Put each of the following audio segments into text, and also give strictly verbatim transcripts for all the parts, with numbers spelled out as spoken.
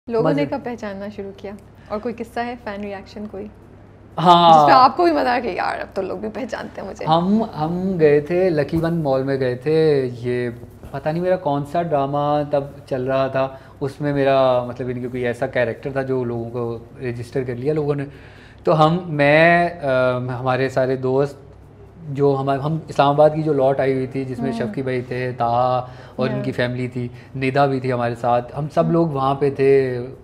लोगों ने कब पहचानना शुरू किया और कोई किस्सा है, फैन रिएक्शन कोई? हाँ, जिसपे आपको भी मजा कि यार अब तो लोग भी पहचानते हैं मुझे। हम हम गए थे लकी वन मॉल में गए थे, ये पता नहीं मेरा कौन सा ड्रामा तब चल रहा था, उसमें मेरा मतलब इनके कोई ऐसा कैरेक्टर था जो लोगों को रजिस्टर कर लिया लोगों ने। तो हम मैं आ, हमारे सारे दोस्त जो हमारे हम इस्लामाबाद की जो लॉट आई हुई थी जिसमें शफ़की भाई थे, ताहा और इनकी फैमिली थी, निदा भी थी हमारे साथ, हम सब लोग वहाँ पे थे,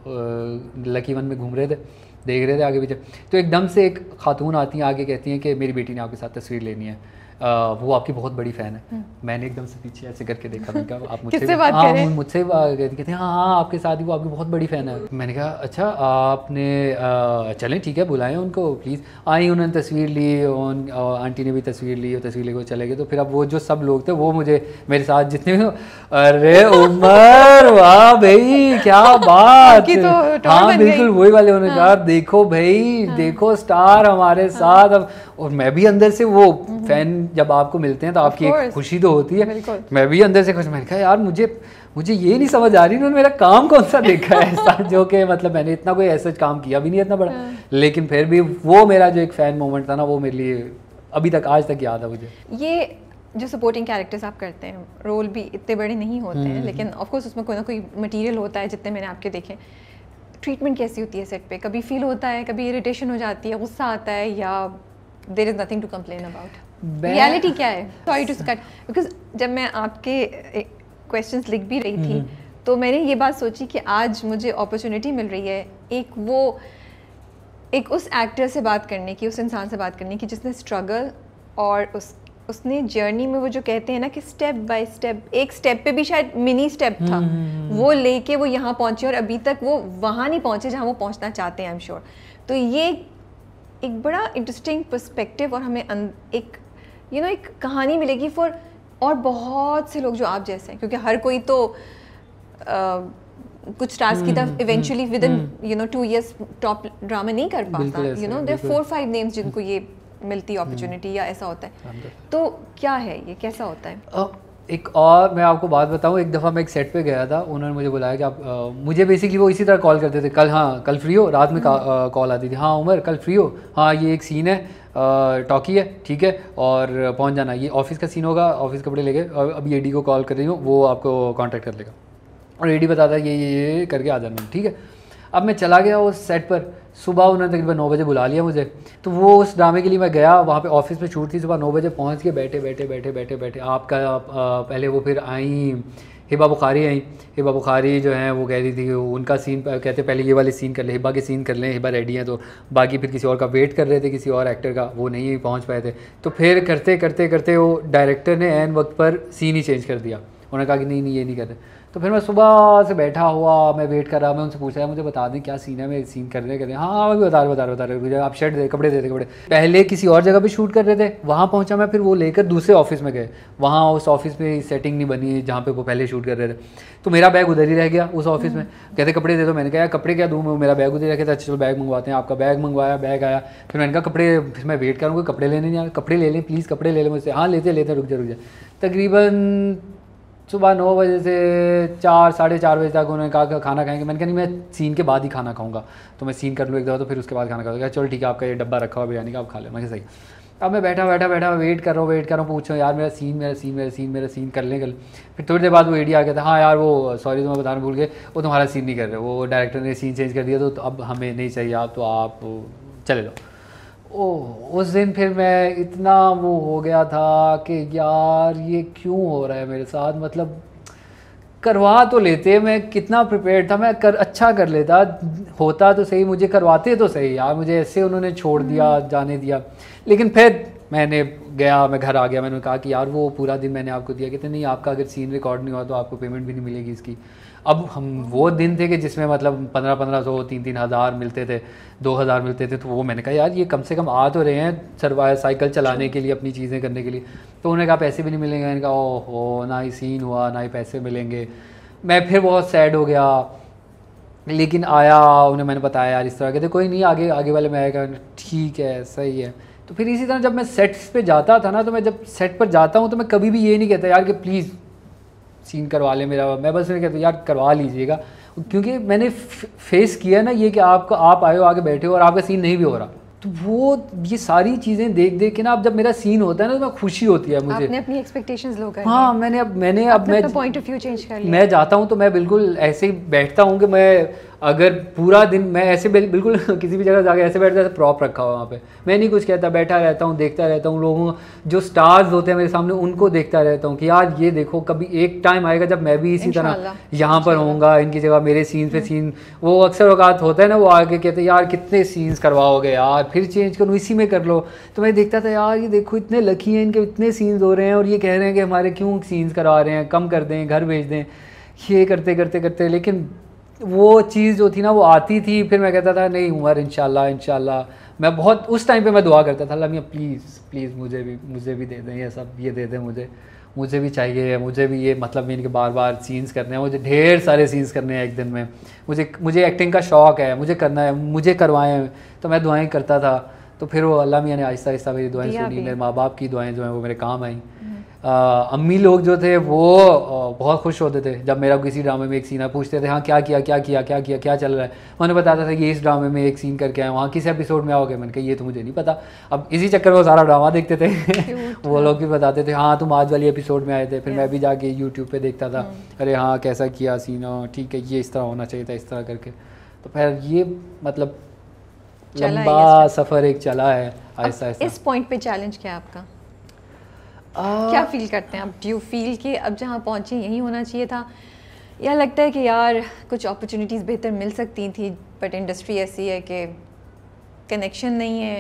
लकी वन में घूम रहे थे, देख रहे थे आगे पीछे। तो एकदम से एक खातून आती हैं आगे, कहती हैं कि मेरी बेटी ने आपके साथ तस्वीर लेनी है, आ, वो आपकी बहुत बड़ी फ़ैन है। मैंने एकदम से पीछे ऐसे करके देखा, मैंने कहा आप मुझसे बात हाँ करें? मुझसे कहते हैं हाँ हाँ आपके साथ ही वो आपकी बहुत बड़ी फ़ैन है। मैंने कहा अच्छा आपने चलें ठीक है बुलाएं उनको प्लीज़। आई उन्होंने तस्वीर ली, उन आंटी ने भी तस्वीर ली और तस्वीर लेकर चले गए। तो फिर अब वो जो सब लोग थे वो मुझे मेरे साथ जितने भी, अरे उमर वाह भाई क्या बात, तो हाँ बिल्कुल वही वाले। उन्होंने कहा देखो भाई देखो स्टार हमारे साथ। अब और मैं भी अंदर से वो फैन जब आपको मिलते हैं तो आपकी एक खुशी तो होती है, मैं भी अंदर से खुश। मैंने कहा यार मुझे मुझे ये नहीं समझ आ रही उन्होंने मेरा काम कौन सा देखा है ऐसा, जो कि मतलब मैंने इतना कोई ऐसा काम किया भी नहीं इतना बड़ा, लेकिन फिर भी वो मेरा जो एक फ़ैन मोमेंट था ना वो मेरे लिए अभी तक आज तक याद है मुझे। ये जो सपोर्टिंग कैरेक्टर्स आप करते हैं, रोल भी इतने बड़े नहीं होते हैं, लेकिन ऑफ कोर्स उसमें कोई ना कोई मटेरियल होता है जितने मैंने आपके देखे। ट्रीटमेंट कैसी होती है सेट पे? कभी फील होता है, कभी इरिटेशन हो जाती है, गुस्सा आता है, या there is nothing to complain about? Reality क्या है? सॉरी टू कट, बिकॉज जब मैं आपके क्वेश्चंस लिख भी रही थी तो मैंने ये बात सोची कि आज मुझे अपॉर्चुनिटी मिल रही है एक वो एक उस एक्टर से बात करने की, उस इंसान से बात करने की जिसने स्ट्रगल और उस उसने जर्नी में वो जो कहते हैं ना कि स्टेप बाय स्टेप, एक स्टेप पे भी शायद मिनी स्टेप था, वो लेके वो यहाँ पहुँचे और अभी तक वो वहाँ नहीं पहुँचे जहाँ वो पहुँचना चाहते हैं, आई एम श्योर। तो ये एक बड़ा इंटरेस्टिंग पर्सपेक्टिव और हमें एक यू नो एक कहानी मिलेगी फॉर और बहुत से लोग जो आप जैसे हैं, क्योंकि हर कोई तो आ, कुछ स्टार्स की तरफ eventually within you know two years top drama नहीं कर पाता, you know there four five names जिनको ये मिलती है अपॉर्चुनिटी या ऐसा होता है। तो क्या है ये, कैसा होता है? एक और मैं आपको बात बताऊं, एक दफ़ा मैं एक सेट पे गया था, उन्होंने मुझे बुलाया कि आप आ, मुझे बेसिकली वो इसी तरह कॉल करते थे, कल हाँ कल फ्री हो, रात में कॉल आती थी, हाँ उमर कल फ्री हो, हाँ ये एक सीन है टॉकी है ठीक है और पहुंच जाना, ये ऑफिस का सीन होगा, ऑफिस कपड़े लेके और अभी एडी को कॉल कर रही हूँ, वो आपको कांटेक्ट कर लेगा और एडी बताता है ये ये ये करके आ जाना ठीक है। अब मैं चला गया उस सेट पर, सुबह उन्होंने तकरीबन नौ बजे बुला लिया मुझे, तो वो उस ड्रामे के लिए मैं गया, वहाँ पे ऑफिस में शूट थी, सुबह नौ बजे पहुँच के बैठे बैठे बैठे बैठे बैठे आपका आ, पहले वो फिर आई हिबा बुखारी आई, हिबा बुखारी जो हैं वो कह रही थी उनका सीन, कहते पहले ये वाले सीन कर ले, हिबा के सीन कर लें, हिबा रेडी हैं, तो बाकी फिर किसी और का वेट कर रहे थे, किसी और एक्टर का, वो नहीं पहुँच पाए थे। तो फिर करते करते करते वो डायरेक्टर ने एन वक्त पर सीन ही चेंज कर दिया, उन्होंने कहा कि नहीं नहीं ये नहीं करते। तो फिर मैं सुबह से बैठा हुआ, मैं वेट कर रहा, मैं उनसे पूछ रहा मुझे बता दें क्या सीन है, मैं सीन कर रहे कर रहे हाँ हाँ मैं बता रहे बता रहे बता रहे मुझे आप शर्ट दे कपड़े दे दे कपड़े। पहले किसी और जगह पे शूट कर रहे थे, वहाँ पहुँचा मैं, फिर वो लेकर दूसरे ऑफिस में गए, वहाँ उस ऑफिस में सेटिंग नहीं बनी जहाँ पे वो पहले शूट कर रहे थे, तो मेरा बैग उधर ही रह गया उस ऑफिस में। कहते कपड़े दे दो, मैंने कहा यार कपड़े क्या दूँ मैं, मेरा बैग उधर रह गया था, चलो बैग मंगवाते हैं, आपका बैग मंगवाया, बैग आया, फिर मैंने कहा कपड़े, फिर मैं वेट करूँगा कपड़े लेने नहीं आया, कपड़े ले लें प्लीज़ कपड़े ले लें मुझसे, हाँ लेते लेते रुक जा रुक जा। तकरीबन सुबह नौ बजे से चार साढ़े चार बजे तक उन्होंने कहा कि खाना खाएंगे, मैंने कहा नहीं मैं सीन के बाद ही खाना खाऊंगा, तो मैं सीन कर लूँ एक दफ़ा तो फिर उसके बाद खाना खाऊंगा। चलो ठीक है आपका ये डब्बा रखा हुआ बिरयानी का आप खा लें, मैं सही। अब मैं बैठा बैठा बैठा वेट कर रहा हूँ वेट कर रहा हूँ, पूछ रहा हूँ यार मेरा सीन मेरा सीन मेरा सीन मेरा सीन कर लें कल। फिर थोड़ी देर बाद वो एडी आ गया था, हाँ यार वो सॉरी तो मैं बताना भूल गए, वो तुम्हारा सीन नहीं कर रहे, वो डायरेक्टर ने सीन चेंज कर दिया, तो अब हमें नहीं चाहिए आप, तो आप चले जाओ। ओह उस दिन फिर मैं इतना वो हो गया था कि यार ये क्यों हो रहा है मेरे साथ, मतलब करवा तो लेते, मैं कितना प्रिपेयर्ड था, मैं कर अच्छा कर लेता, होता तो सही, मुझे करवाते तो सही यार, मुझे ऐसे उन्होंने छोड़ दिया जाने दिया। लेकिन फिर मैंने गया, मैं घर आ गया, मैंने कहा कि यार वो पूरा दिन मैंने आपको दिया, कहते नहीं आपका अगर सीन रिकॉर्ड नहीं हुआ तो आपको पेमेंट भी नहीं मिलेगी इसकी। अब हम वो दिन थे कि जिसमें मतलब पंद्रह पंद्रह सौ तीन तीन हज़ार मिलते थे, दो हज़ार मिलते थे, तो वो मैंने कहा यार ये कम से कम आ तो रहे हैं सर्वाइव साइकिल चलाने के लिए, अपनी चीज़ें करने के लिए। तो उन्होंने कहा पैसे भी नहीं मिलेंगे, मैंने कहा ओहो ना ही सीन हुआ ना ही पैसे मिलेंगे। मैं फिर बहुत सैड हो गया, लेकिन आया उन्हें मैंने बताया यार इस तरह, कहते कोई नहीं आगे आगे वाले में आएगा, ठीक है सही है। तो फिर इसी तरह जब मैं सेट्स पे जाता था ना, तो मैं जब सेट पर जाता हूँ तो मैं कभी भी ये नहीं कहता यार कि प्लीज़ सीन करवा ले मेरा, मैं बस नहीं कहता यार करवा लीजिएगा, क्योंकि मैंने फेस किया ना ये कि आपका आप आए हो आगे बैठे हो और आपका सीन नहीं भी हो रहा, तो वो ये सारी चीज़ें देख देख के ना अब जब मेरा सीन होता है ना तो मैं खुशी होती है मुझे। आपने अपनी एक्सपेक्टेशंस लो कर हाँ मैंने अब मैंने अब मैं पॉइंट ऑफ व्यू चेंज कर लिया। मैं जाता हूँ तो मैं बिल्कुल ऐसे ही बैठता हूँ कि मैं अगर पूरा दिन मैं ऐसे बिल्कुल किसी भी जगह जाके ऐसे बैठता है प्रॉप रखा हुआ वहाँ पे, मैं नहीं कुछ कहता, बैठा रहता हूँ, देखता रहता हूँ लोगों जो स्टार्स होते हैं मेरे सामने उनको देखता रहता हूँ कि यार ये देखो कभी एक टाइम आएगा जब मैं भी इसी तरह यहाँ पर होऊंगा, इनकी जगह मेरे सीन पे सीन। वो अक्सर औकात होता है ना, वो आके कहते हैं यार कितने सीन्स करवाओगे यार, फिर चेंज करो, इसी में कर लो। तो मैं देखता था यार ये देखो इतने लकी हैं, इनके इतने सीन्स हो रहे हैं और ये कह रहे हैं कि हमारे क्यों सीन्स करवा रहे हैं, कम कर दें, घर भेज दें, ये करते करते करते। लेकिन वो चीज़ जो थी ना वो आती थी, फिर मैं कहता था नहीं उमर इंशाल्लाह इंशाल्लाह। मैं बहुत उस टाइम पे मैं दुआ करता था अल्लाह मियां प्लीज़ प्लीज़ मुझे भी मुझे भी दे दें ये सब, ये दे दें मुझे, मुझे भी चाहिए, मुझे भी ये मतलब इनके बार बार सीन्स करने हैं, मुझे ढेर सारे सीन्स करने हैं एक दिन में, मुझे मुझे एक्टिंग का शौक़ है, मुझे करना है, मुझे करवाएं। तो मैं दुआएं करता था, तो फिर वो अल्लाह मियां ने आहिस्ता आहिस्ता मेरी दुआएं सुनी, मेरे माँ बाप की दुआएं जो हैं वो मेरे काम आई। अम्मी लोग जो थे वो आ, बहुत खुश होते थे जब मेरा किसी ड्रामे में एक सीन है, पूछते थे हाँ क्या किया क्या किया क्या किया क्या चल रहा है। मैंने बताता था ये इस ड्रामे में एक सीन करके आए, वहाँ किस एपिसोड में आओगे, मैंने कहा ये तो मुझे नहीं पता। अब इसी चक्कर में वो सारा ड्रामा देखते थे वो लोग भी बताते थे हाँ तुम आज वाली एपिसोड में आए थे, फिर मैं भी जाके यूट्यूब पे देखता था, अरे हाँ कैसा किया सीन, ठीक है ये इस तरह होना चाहिए था, इस तरह करके। तो फिर ये मतलब लंबा सफ़र एक चला है आहिस्ता आहिस्ता। इस पॉइंट पे चैलेंज क्या है आपका? आ, क्या फील करते हैं आप? डू यू फील कि अब जहाँ पहुँचे यही होना चाहिए था, या लगता है कि यार कुछ अपॉर्चुनिटीज़ बेहतर मिल सकती थी बट इंडस्ट्री ऐसी है कि कनेक्शन नहीं है,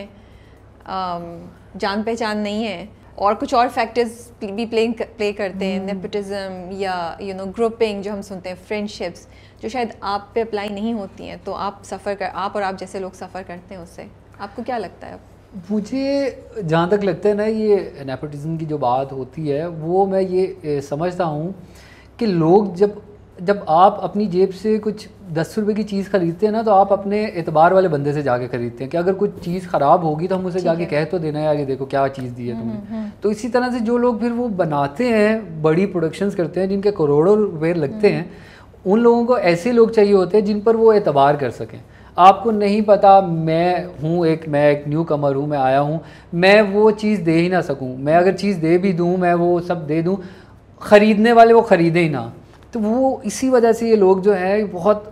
जान पहचान नहीं है, और कुछ और फैक्टर्स भी प्ले प्ले करते हैं, नेपोटिज्म या यू नो ग्रुपिंग जो हम सुनते हैं, फ्रेंडशिप्स जो शायद आप पे अप्लाई नहीं होती हैं, तो आप सफ़र कर आप और आप जैसे लोग सफ़र करते हैं उससे, आपको क्या लगता है? मुझे जहाँ तक लगता है ना ये नेपोटिज्म की जो बात होती है वो मैं ये समझता हूँ कि लोग जब जब आप अपनी जेब से कुछ दस रुपये की चीज़ खरीदते हैं ना तो आप अपने एतबार वाले बंदे से जाके खरीदते हैं कि अगर कुछ चीज़ ख़राब होगी तो हम उसे जाके कह तो देना यार ये देखो क्या चीज़ दी है तुमने। तो इसी तरह से जो लोग फिर वो बनाते हैं, बड़ी प्रोडक्शंस करते हैं जिनके करोड़ों रुपये लगते हैं, उन लोगों को ऐसे लोग चाहिए होते हैं जिन पर वो एतबार कर सकें। आपको नहीं पता, मैं हूँ एक मैं एक न्यू कमर हूँ, मैं आया हूँ, मैं वो चीज़ दे ही ना सकूँ, मैं अगर चीज़ दे भी दूँ मैं वो सब दे दूँ, ख़रीदने वाले वो ख़रीदे ही ना। तो वो इसी वजह से ये लोग जो है बहुत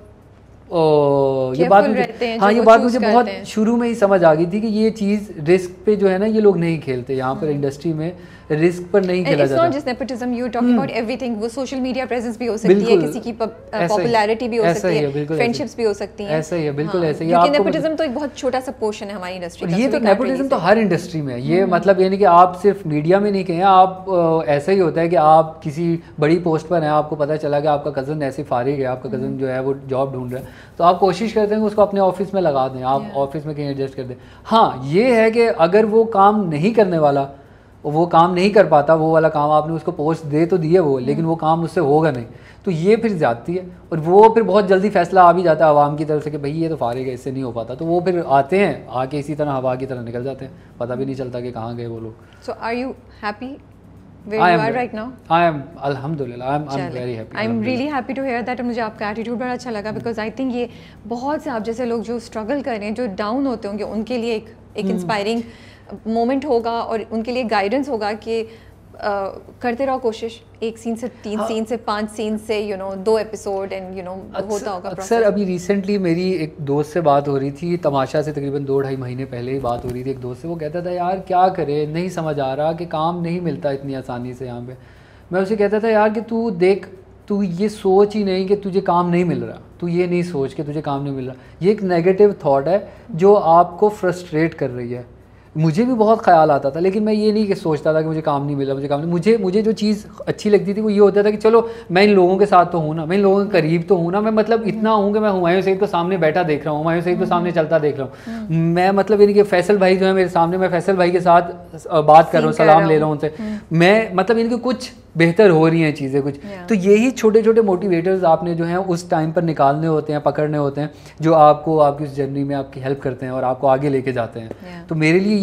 ओ, ये बात मुझे हाँ ये बात मुझे बहुत शुरू में ही समझ आ गई थी कि ये चीज़ रिस्क पे जो है ना ये लोग नहीं खेलते, यहाँ पर इंडस्ट्री में रिस्क पर नहीं खेला जाता। It's not just nepotism, you talking about everything। वो सोशल मीडिया प्रेजेंस भी हो सकती है, किसी की पॉपुलैरिटी भी हो सकती है, फ्रेंडशिप्स भी हो सकती हैं। ऐसा ही है, बिल्कुल ऐसा ही है। क्योंकि नेपोटिज्म तो एक बहुत छोटा सा पोर्शन है हमारी इंडस्ट्री का। ये तो नेपोटिज्म तो हर इंडस्ट्री में है, ये मतलब ये नहीं कि आप सिर्फ मीडिया में नहीं कहें, आप ऐसा ही होता है कि आप किसी बड़ी पोस्ट पर हैं, आपको पता चला कि आपका कज़न ऐसे फारिग है, आपका कज़न जो है वो जॉब ढूंढ रहा है, तो आप कोशिश करते हैं कि उसको अपने ऑफिस में लगा दें, आप ऑफिस में कहीं एडजस्ट कर दें। हाँ ये है कि अगर वो काम नहीं करने वाला, वो काम नहीं कर पाता, वो वाला काम आपने उसको पोस्ट दे तो दिए वो, लेकिन वो काम उससे होगा नहीं, तो ये फिर ज़्यादती है। और वो फिर बहुत जल्दी फैसला आ भी जाता है आवाम की तरफ से कि भाई ये तो फारिग है, इससे नहीं हो पाता, तो वो फिर आते हैं, आके इसी तरह हवा की तरह निकल जाते हैं, पता भी नहीं चलता कि कहाँ गए वो लोग। So are you happy where you are right now? I am alhamdulillah, I'm I'm very happy. I'm really happy to hear that। मुझे आपका एटीट्यूड बड़ा अच्छा लगा, because I think ये बहुत से आप जैसे लोग जो स्ट्रगल कर रहे हैं, जो डाउन होते होंगे, उनके लिए एक एक इंस्पायरिंग मोमेंट होगा और उनके लिए गाइडेंस होगा कि uh, करते रहो कोशिश, एक सीन से तीन हाँ, सीन से पांच सीन से यू नो दो एपिसोड एंड यू नो होता होगा। अक्सर अभी रिसेंटली मेरी एक दोस्त से बात हो रही थी, तमाशा से तकरीबन दो ढाई महीने पहले ही बात हो रही थी एक दोस्त से, वो कहता था यार क्या करे, नहीं समझ आ रहा कि काम नहीं मिलता इतनी आसानी से यहाँ पे। मैं उसे कहता था यार कि तू देख, तू ये सोच ही नहीं कि तुझे काम नहीं मिल रहा, तू ये नहीं सोच कि तुझे काम नहीं मिल रहा, ये एक नेगेटिव थॉट है जो आपको फ्रस्ट्रेट कर रही है। मुझे भी बहुत ख्याल आता था, लेकिन मैं ये नहीं कि सोचता था कि मुझे काम नहीं मिला, मुझे काम नहीं, मुझे मुझे जो चीज़ अच्छी लगती थी वो ये होता था कि चलो मैं इन लोगों के साथ तो हूँ ना, मैं इन लोगों के करीब तो हूँ ना, मैं मतलब इतना हूँ कि मैं हुमायूं सईद को सामने बैठा देख रहा हूँ, हुमायूं सईद को सामने चलता देख रहा हूँ, मैं मतलब यानी कि फैसल भाई जो है मेरे सामने, मैं फैसल भाई के साथ बात कर रहा हूँ, सलाम ले रहा हूँ उनसे, मैं मतलब इनके कुछ बेहतर हो रही हैं चीज़ें कुछ। तो यही छोटे छोटे मोटिवेटर्स आपने जो हैं उस टाइम पर निकालने होते हैं, पकड़ने होते हैं, जो आपको आपकी उस जर्नी में आपकी हेल्प करते हैं और आपको आगे लेके जाते हैं। तो मेरे लिए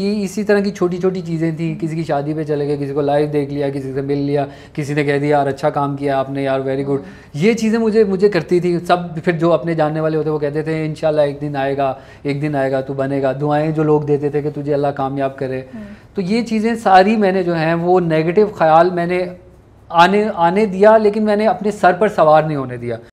ये इसी तरह की छोटी छोटी चीज़ें थी। किसी की शादी पे चले गए, किसी को लाइव देख लिया, किसी से मिल लिया, किसी ने कह दिया यार अच्छा काम किया आपने यार, वेरी गुड। ये चीज़ें मुझे मुझे करती थी सब। फिर जो अपने जानने वाले होते वो कहते थे इंशाल्लाह एक दिन आएगा, एक दिन आएगा तू बनेगा। दुआएं जो लोग देते थे कि तुझे अल्लाह कामयाब करे। तो ये चीज़ें सारी मैंने जो हैं वो नेगेटिव ख्याल मैंने आने आने दिया, लेकिन मैंने अपने सर पर सवार नहीं होने दिया।